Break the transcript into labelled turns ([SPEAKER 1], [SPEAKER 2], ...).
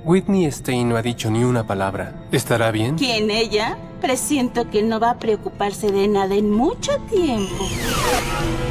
[SPEAKER 1] Whitney Stein no ha dicho ni una palabra. ¿Estará bien?
[SPEAKER 2] ¿Quién, ella? Presiento que no va a preocuparse de nada en mucho tiempo.